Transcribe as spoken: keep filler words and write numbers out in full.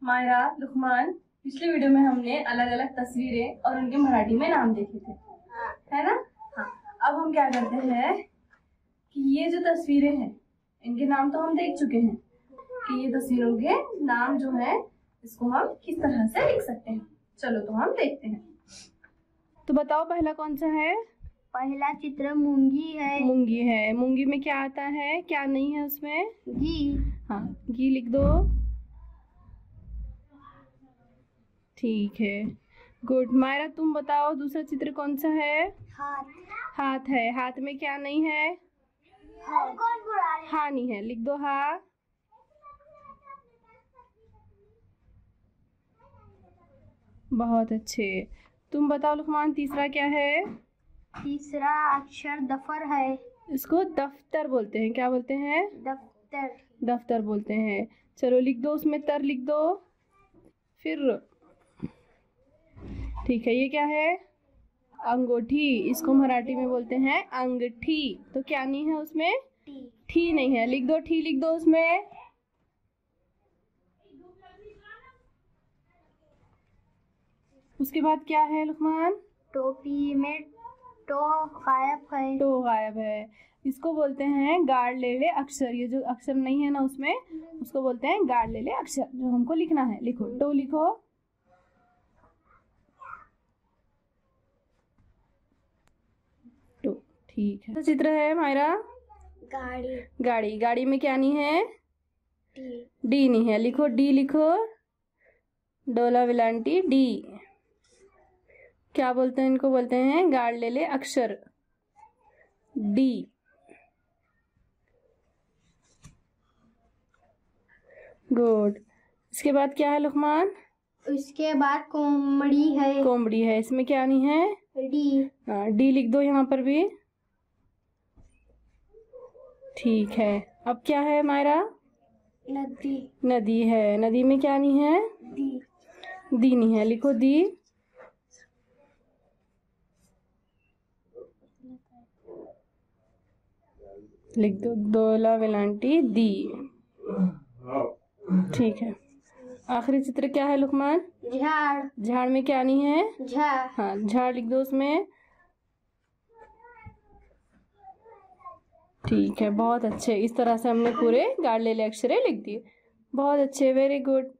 मायरा, लुकमान, पिछले वीडियो में हमने अलग अलग तस्वीरें और उनके मराठी में नाम देखे थे, है ना। हाँ, अब हम क्या करते हैं कि ये जो तस्वीरें हैं इनके नाम तो हम देख चुके हैं कि ये तस्वीरों के नाम जो है इसको हम किस तरह से लिख सकते हैं। चलो तो हम देखते हैं। तो बताओ पहला कौन सा है? पहला चित्र मूंगी है। मूंगी है। मूंगी में क्या आता है, क्या नहीं है उसमें? घी। हाँ, घी लिख दो। ठीक है, गुड। मायरा तुम बताओ दूसरा चित्र कौन सा है? हाथ। हाथ है। हाथ में क्या नहीं है? हाँ। हाँ नहीं है, लिख दो हाँ। बहुत अच्छे। तुम बताओ लुकमान तीसरा क्या है? तीसरा अक्षर दफर है। इसको दफ्तर बोलते हैं। क्या बोलते हैं? दफ्तर। दफ्तर बोलते हैं। चलो लिख दो, उसमें तर लिख दो। फिर ठीक है, ये क्या है? अंगूठी। इसको मराठी में बोलते हैं अंगठी। तो क्या नहीं है उसमें? टी। ठी नहीं है, लिख दो ठी लिख दो उसमें। उसके बाद क्या है लुकमान? टोपी में टो गायब है। टो गायब है। इसको बोलते हैं गाड़ ले ले अक्षर। ये जो अक्षर नहीं है ना उसमें, उसको बोलते हैं गाड़ ले ले अक्षर, जो हमको लिखना है। लिखो, टो लिखो। टो, ठीक है। तो चित्र है मायरा गाड़ी। गाड़ी। गाड़ी में क्या नहीं है? टी। डी नहीं है, लिखो डी लिखो। डोला विलांटी डी। क्या बोलते हैं इनको? बोलते हैं गाड़ ले ले अक्षर, डी। गुड। इसके बाद क्या है लुकमान? उसके बाद कोमड़ी है। कोमड़ी है। इसमें क्या नहीं है? डी। हाँ, डी लिख दो यहाँ पर भी। ठीक है। अब क्या है मायरा? नदी। नदी है। नदी में क्या नहीं है? दी। दी नहीं है, लिखो दी। लिख दो दोला वेलांटी दी। ठीक है। आखिरी चित्र क्या है लुकमान? झाड़। झाड़ में क्या नहीं है? झाड़। हाँ, झाड़ लिख दो उसमें। ठीक है, बहुत अच्छे। इस तरह से हमने पूरे गाड़ ले ले अक्षरे लिख दिए। बहुत अच्छे, वेरी गुड।